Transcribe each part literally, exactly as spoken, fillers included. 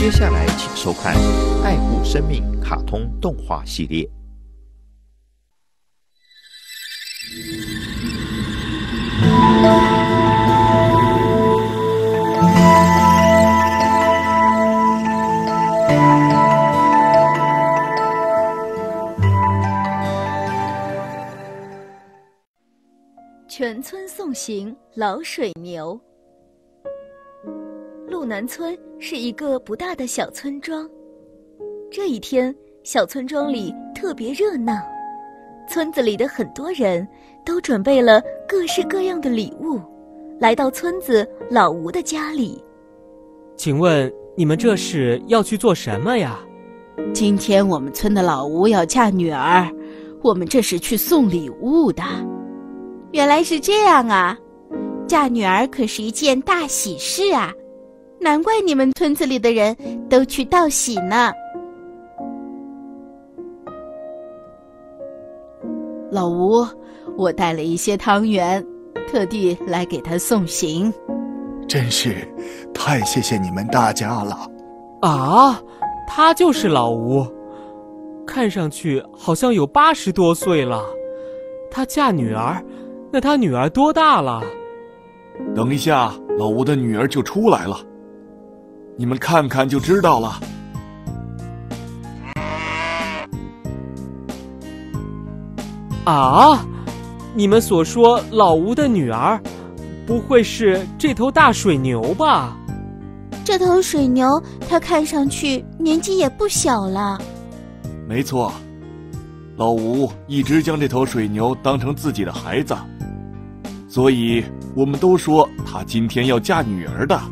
接下来请收看《爱护生命》卡通动画系列。 全村送行老水牛。路南村是一个不大的小村庄。这一天，小村庄里特别热闹，村子里的很多人都准备了各式各样的礼物，来到村子老吴的家里。 请问你们这是要去做什么呀？ 今天我们村的老吴要嫁女儿，我们这是去送礼物的。原来是这样啊，嫁女儿可是一件大喜事啊，难怪你们村子里的人都去道喜呢。老吴，我带了一些汤圆，特地来给他送行。 真是太谢谢你们大家了。 啊，他就是老吴，看上去好像有八十多岁了。他嫁女儿，那他女儿多大了？ 等一下，老吴的女儿就出来了，你们看看就知道了。 啊，你们所说老吴的女儿，不会是这头大水牛吧？ 这头水牛，它看上去年纪也不小了。 没错，老吴一直将这头水牛当成自己的孩子，所以我们都说他今天要嫁女儿的。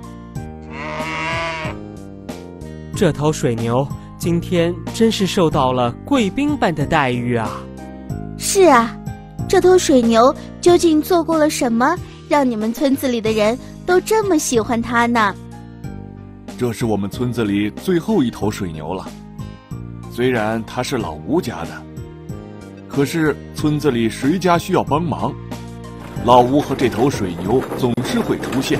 这头水牛今天真是受到了贵宾般的待遇啊！ 是啊，这头水牛究竟做过了什么，让你们村子里的人都这么喜欢它呢？ 这是我们村子里最后一头水牛了。虽然它是老吴家的，可是村子里谁家需要帮忙，老吴和这头水牛总是会出现。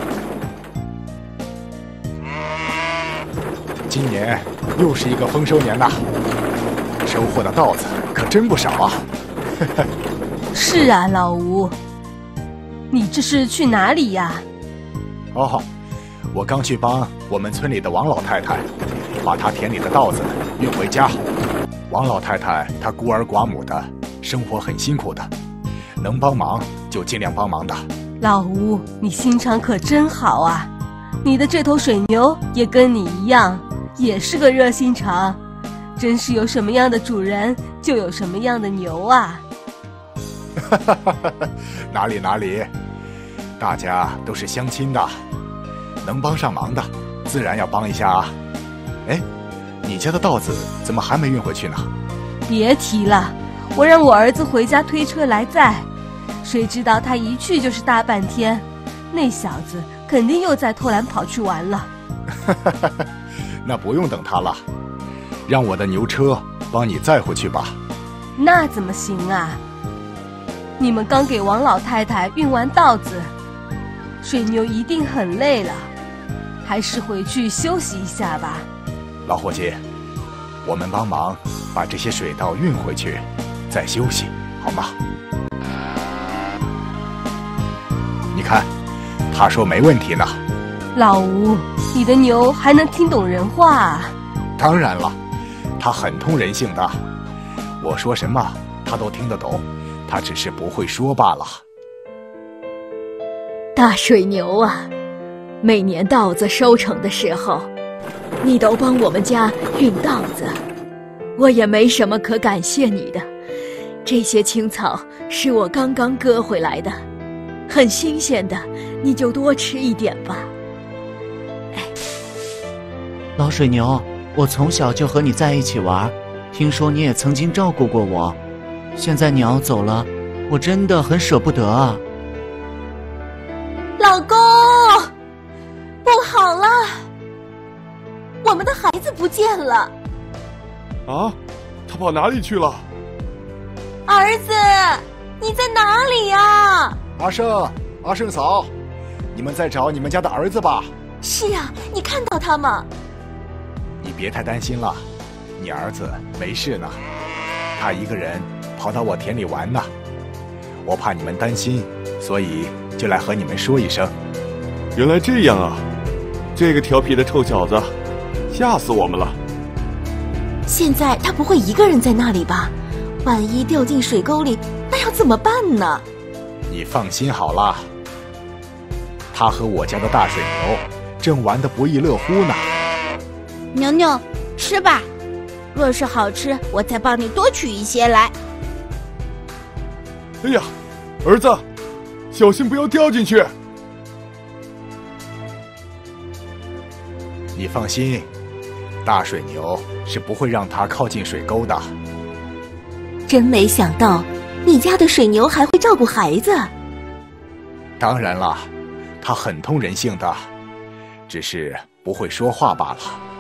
今年又是一个丰收年呐，收获的稻子可真不少啊。 是啊，老吴，你这是去哪里呀？ 哦，我刚去帮我们村里的王老太太把她田里的稻子运回家。王老太太她孤儿寡母的，生活很辛苦的，能帮忙就尽量帮忙的。 老吴，你心肠可真好啊！你的这头水牛也跟你一样，也是个热心肠，真是有什么样的主人就有什么样的牛啊。 哪里哪里，大家都是乡亲的，能帮上忙的自然要帮一下啊。哎，你家的稻子怎么还没运回去呢？ 别提了，我让我儿子回家推车来载，谁知道他一去就是大半天，那小子肯定又在偷懒跑去玩了。 那不用等他了，让我的牛车帮你载回去吧。 那怎么行啊？你们刚给王老太太运完稻子，水牛一定很累了，还是回去休息一下吧。 老伙计，我们帮忙把这些水稻运回去，再休息，好吗？你看，他说没问题呢。 老吴，你的牛还能听懂人话啊？ 当然了，他很通人性的，我说什么他都听得懂，他只是不会说罢了。 大水牛啊，每年稻子收成的时候，你都帮我们家运稻子，我也没什么可感谢你的。这些青草是我刚刚割回来的，很新鲜的，你就多吃一点吧。哎， 老水牛，我从小就和你在一起玩，听说你也曾经照顾过我，现在你要走了，我真的很舍不得啊。 老公，不好了，我们的孩子不见了。 啊，他跑哪里去了？ 儿子，你在哪里呀？ 阿胜，阿胜嫂，你们在找你们家的儿子吧？ 是啊，你看到他吗？ 你别太担心了，你儿子没事呢，他一个人跑到我田里玩呢。我怕你们担心，所以就来和你们说一声。 原来这样啊，这个调皮的臭小子，吓死我们了。 现在他不会一个人在那里吧？万一掉进水沟里，那要怎么办呢？ 你放心好了，他和我家的大水牛正玩得不亦乐乎呢。 牛牛，吃吧，若是好吃，我再帮你多取一些来。 哎呀，儿子，小心不要掉进去。 你放心，大水牛是不会让它靠近水沟的。 真没想到，你家的水牛还会照顾孩子。 当然了，它很通人性的，只是不会说话罢了。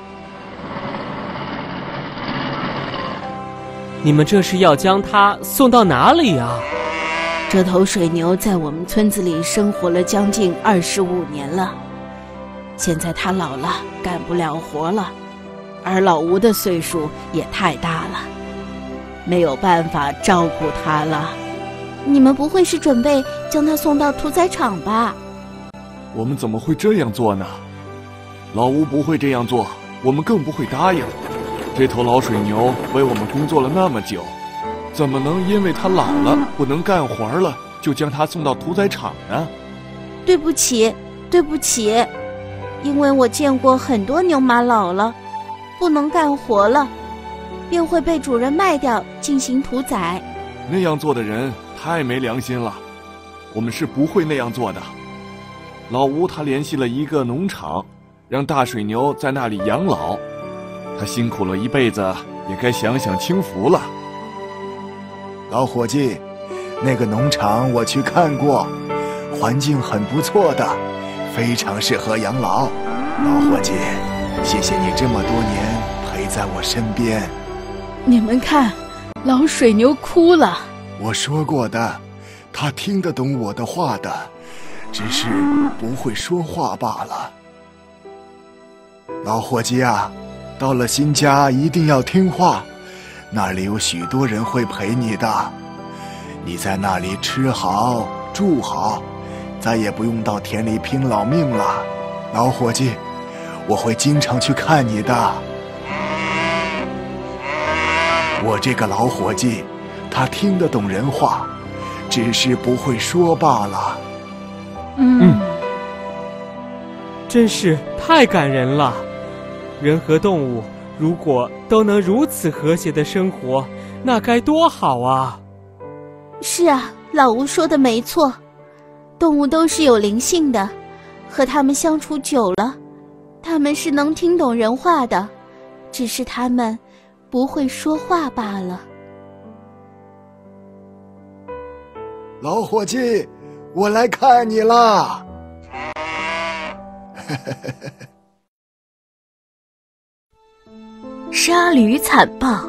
你们这是要将它送到哪里呀？ 这头水牛在我们村子里生活了将近二十五年了，现在它老了，干不了活了，而老吴的岁数也太大了，没有办法照顾它了。 你们不会是准备将它送到屠宰场吧？ 我们怎么会这样做呢？老吴不会这样做，我们更不会答应。这头老水牛为我们工作了那么久，怎么能因为它老了不能干活了，就将它送到屠宰场呢？ 对不起，对不起，因为我见过很多牛马老了，不能干活了，便会被主人卖掉进行屠宰。 那样做的人太没良心了，我们是不会那样做的。老吴他联系了一个农场，让大水牛在那里养老。他辛苦了一辈子，也该享享清福了。 老伙计，那个农场我去看过，环境很不错的，非常适合养老。老伙计，谢谢你这么多年陪在我身边。 你们看，老水牛哭了。 我说过的，他听得懂我的话的，只是不会说话罢了。老伙计啊，到了新家一定要听话，那里有许多人会陪你的。你在那里吃好住好，再也不用到田里拼老命了。老伙计，我会经常去看你的。我这个老伙计，他听得懂人话，只是不会说罢了。 嗯，嗯真是太感人了。人和动物如果都能如此和谐的生活，那该多好啊！ 是啊，老吴说的没错，动物都是有灵性的，和它们相处久了，它们是能听懂人话的，只是它们不会说话罢了。 老伙计，我来看你啦！ 沙驴惨报。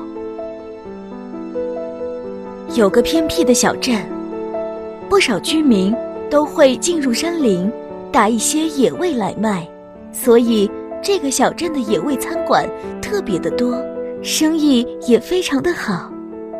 有个偏僻的小镇，不少居民都会进入山林，打一些野味来卖，所以这个小镇的野味餐馆特别的多，生意也非常的好。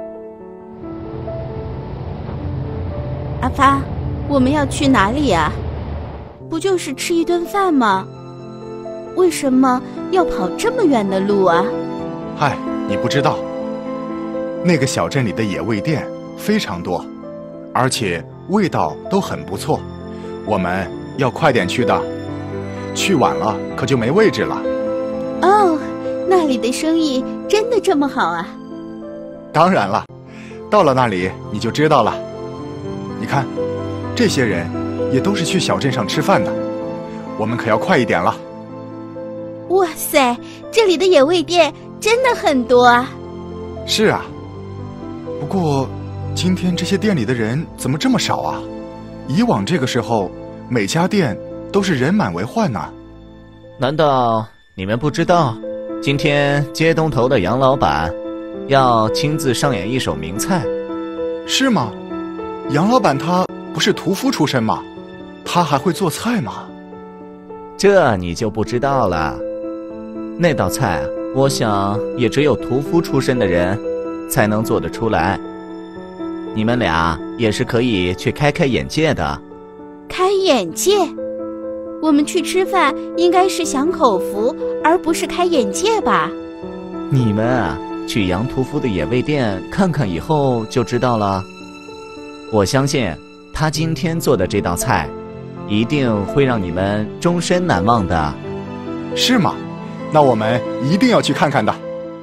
阿发，我们要去哪里呀？不就是吃一顿饭吗？为什么要跑这么远的路啊？ 嗨，你不知道，那个小镇里的野味店非常多，而且味道都很不错，我们要快点去的，去晚了可就没位置了。 哦，那里的生意真的这么好啊？ 当然了，到了那里你就知道了。你看，这些人也都是去小镇上吃饭的，我们可要快一点了。 哇塞，这里的野味店真的很多啊！ 是啊，不过今天这些店里的人怎么这么少啊？以往这个时候，每家店都是人满为患呢。 难道你们不知道，今天街东头的杨老板要亲自上演一手名菜？ 是吗？杨老板他不是屠夫出身吗？他还会做菜吗？ 这你就不知道了。那道菜，我想也只有屠夫出身的人才能做得出来。你们俩也是可以去开开眼界的。 开眼界？我们去吃饭应该是享口福，而不是开眼界吧？ 你们啊，去杨屠夫的野味店看看以后就知道了。我相信他今天做的这道菜一定会让你们终身难忘的。 是吗？那我们一定要去看看的。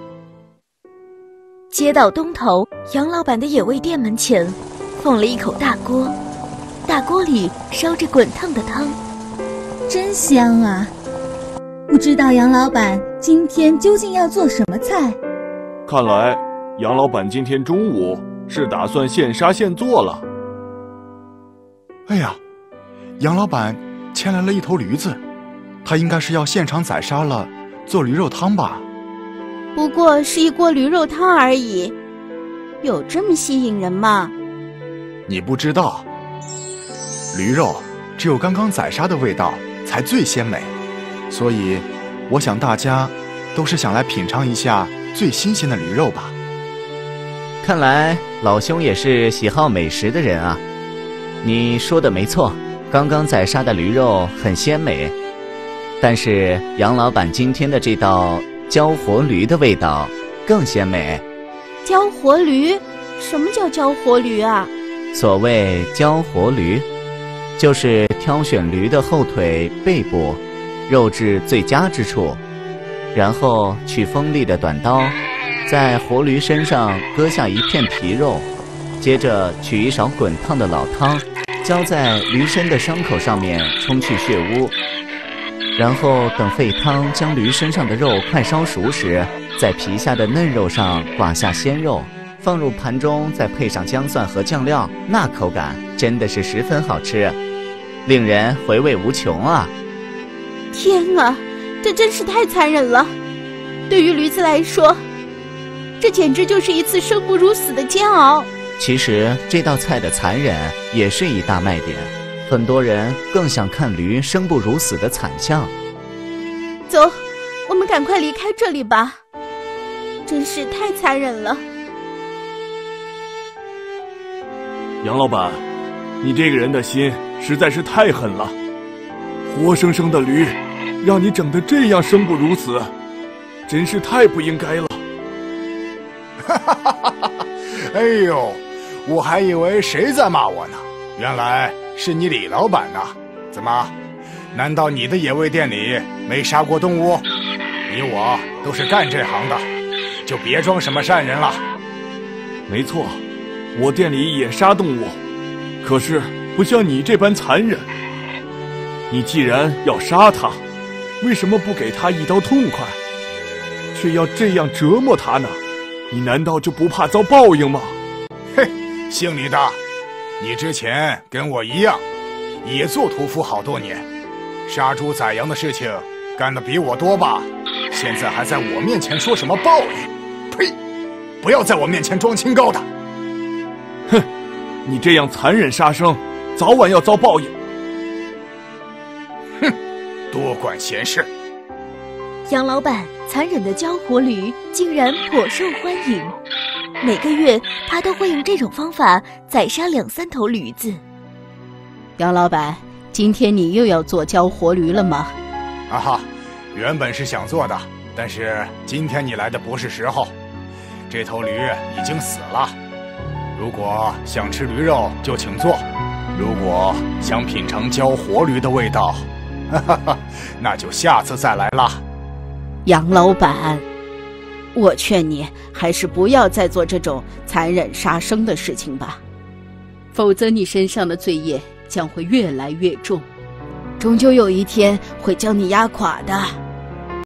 街道东头杨老板的野味店门前放了一口大锅，大锅里烧着滚烫的汤， 真香啊！不知道杨老板今天究竟要做什么菜？ 看来杨老板今天中午是打算现杀现做了。 哎呀，杨老板牵来了一头驴子，他应该是要现场宰杀了做驴肉汤吧？ 不过是一锅驴肉汤而已，有这么吸引人吗？ 你不知道，驴肉只有刚刚宰杀的味道才最鲜美，所以我想大家都是想来品尝一下最新鲜的驴肉吧。 看来老兄也是喜好美食的人啊。你说的没错，刚刚宰杀的驴肉很鲜美，但是杨老板今天的这道焦活驴的味道更鲜美。 焦活驴？什么叫焦活驴啊？ 所谓焦活驴，就是挑选驴的后腿、背部，肉质最佳之处，然后取锋利的短刀，在活驴身上割下一片皮肉，接着取一勺滚烫的老汤，浇在驴身的伤口上面冲去血污，然后等沸汤将驴身上的肉快烧熟时，在皮下的嫩肉上刮下鲜肉，放入盘中，再配上姜蒜和酱料，那口感真的是十分好吃，令人回味无穷啊！ 天啊，这真是太残忍了！对于驴子来说，这简直就是一次生不如死的煎熬。 其实这道菜的残忍也是一大卖点，很多人更想看驴生不如死的惨象。 走，我们赶快离开这里吧，真是太残忍了。 杨老板，你这个人的心实在是太狠了，活生生的驴让你整得这样生不如死，真是太不应该了。 哈哈哈哈哈！哎呦，我还以为谁在骂我呢，原来是你李老板呐！怎么，难道你的野味店里没杀过动物？你我都是干这行的，就别装什么善人了。 没错，我店里也杀动物，可是不像你这般残忍。你既然要杀他，为什么不给他一刀痛快，却要这样折磨他呢？你难道就不怕遭报应吗？ 嘿，姓李的，你之前跟我一样，也做屠夫好多年，杀猪宰羊的事情干得比我多吧？现在还在我面前说什么报应？呸！不要在我面前装清高的。 哼，你这样残忍杀生，早晚要遭报应。 哼，多管闲事。 杨老板残忍的焦活驴竟然颇受欢迎，每个月他都会用这种方法宰杀两三头驴子。 杨老板，今天你又要做焦活驴了吗？ 啊哈，原本是想做的，但是今天你来的不是时候，这头驴已经死了。如果想吃驴肉就请坐，如果想品尝焦活驴的味道，哈哈哈，那就下次再来啦。 杨老板，我劝你还是不要再做这种残忍杀生的事情吧，否则你身上的罪业将会越来越重，终究有一天会将你压垮的。